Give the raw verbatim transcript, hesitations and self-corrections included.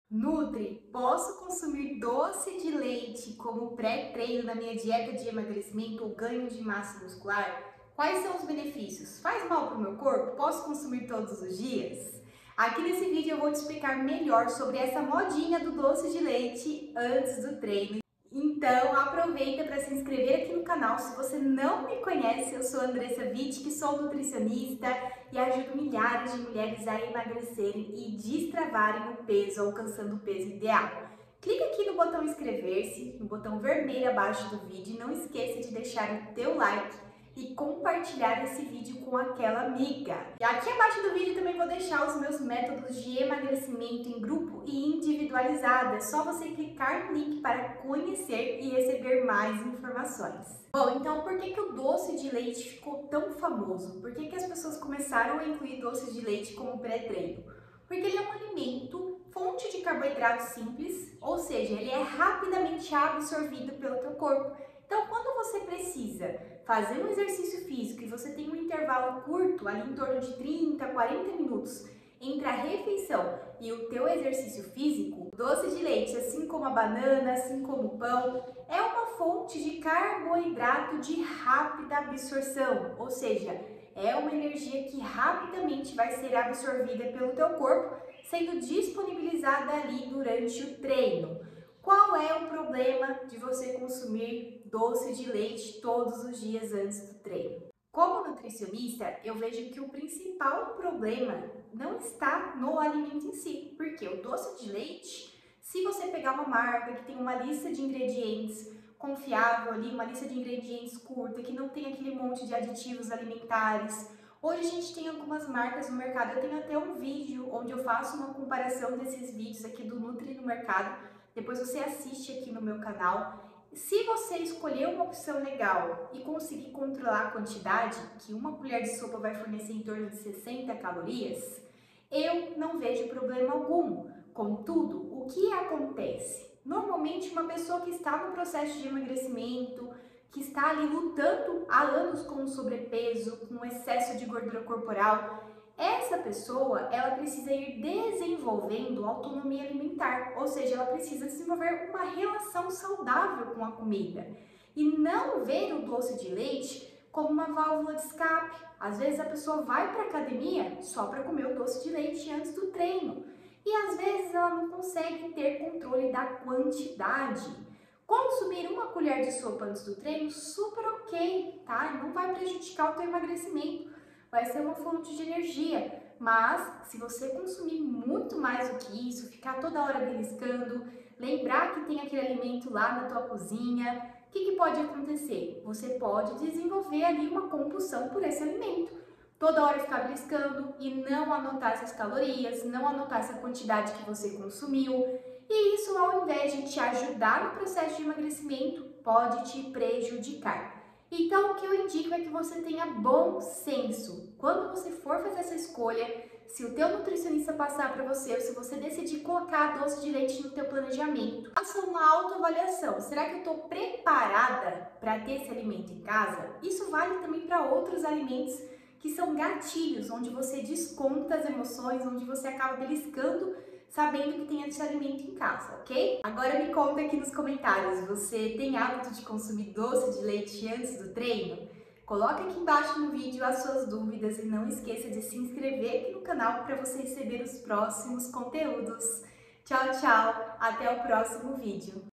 Nutri, posso consumir doce de leite como pré-treino na minha dieta de emagrecimento ou ganho de massa muscular? Quais são os benefícios? Faz mal para o meu corpo? Posso consumir todos os dias? Aqui nesse vídeo eu vou te explicar melhor sobre essa modinha do doce de leite antes do treino. Então aproveita para se inscrever aqui no canal. Se você não me conhece, eu sou a Andressa Vitti, que sou nutricionista e ajudo milhares de mulheres a emagrecerem e destravarem o peso, alcançando o peso ideal. Clica aqui no botão inscrever-se, no botão vermelho abaixo do vídeo, e não esqueça de deixar o teu like e compartilhar esse vídeo com aquela amiga. E aqui abaixo do vídeo também vou deixar os meus métodos de emagrecimento em grupo e individualizado. É só você clicar no link para conhecer e receber mais informações. Bom, então por que que o doce de leite ficou tão famoso? Por que que as pessoas começaram a incluir doce de leite como pré-treino? Porque ele é um alimento, fonte de carboidrato simples, ou seja, ele é rapidamente absorvido pelo teu corpo. Então, quando você precisa fazer um exercício físico e você tem um intervalo curto, ali em torno de trinta, quarenta minutos, entre a refeição e o teu exercício físico, o doce de leite, assim como a banana, assim como o pão, é uma fonte de carboidrato de rápida absorção, ou seja, é uma energia que rapidamente vai ser absorvida pelo teu corpo, sendo disponibilizada ali durante o treino. Qual é o problema de você consumir doce de leite todos os dias antes do treino? Como nutricionista, eu vejo que o principal problema não está no alimento em si, porque o doce de leite, se você pegar uma marca que tem uma lista de ingredientes confiável ali, uma lista de ingredientes curta, que não tem aquele monte de aditivos alimentares. Hoje a gente tem algumas marcas no mercado, eu tenho até um vídeo onde eu faço uma comparação desses vídeos aqui do Nutri no mercado. Depois você assiste aqui no meu canal. Se você escolher uma opção legal e conseguir controlar a quantidade, que uma colher de sopa vai fornecer em torno de sessenta calorias, eu não vejo problema algum. Contudo, o que acontece? Normalmente uma pessoa que está no processo de emagrecimento, que está ali lutando há anos com sobrepeso, com excesso de gordura corporal, essa pessoa, ela precisa ir desenvolvendo autonomia alimentar, ou seja, ela precisa desenvolver uma relação saudável com a comida e não ver o doce de leite como uma válvula de escape. Às vezes a pessoa vai para a academia só para comer o doce de leite antes do treino e às vezes ela não consegue ter controle da quantidade. Consumir uma colher de sopa antes do treino, super ok, tá? Não vai prejudicar o teu emagrecimento. Vai ser uma fonte de energia, mas se você consumir muito mais do que isso, ficar toda hora beliscando, lembrar que tem aquele alimento lá na tua cozinha, o que, que pode acontecer? Você pode desenvolver ali uma compulsão por esse alimento. Toda hora ficar beliscando e não anotar essas calorias, não anotar essa quantidade que você consumiu. E isso, ao invés de te ajudar no processo de emagrecimento, pode te prejudicar. Então, o que eu indico é que você tenha bom senso. Quando você for fazer essa escolha, se o teu nutricionista passar para você, ou se você decidir colocar doce de leite no teu planejamento, faça uma autoavaliação. Será que eu estou preparada para ter esse alimento em casa? Isso vale também para outros alimentos que são gatilhos, onde você desconta as emoções, onde você acaba beliscando sabendo que tem esse alimento em casa, ok? Agora me conta aqui nos comentários, você tem hábito de consumir doce de leite antes do treino? Coloca aqui embaixo no vídeo as suas dúvidas e não esqueça de se inscrever aqui no canal para você receber os próximos conteúdos. Tchau, tchau! Até o próximo vídeo!